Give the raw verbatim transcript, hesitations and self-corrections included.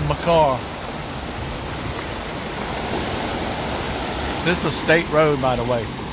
in my car. This is a state road, by the way.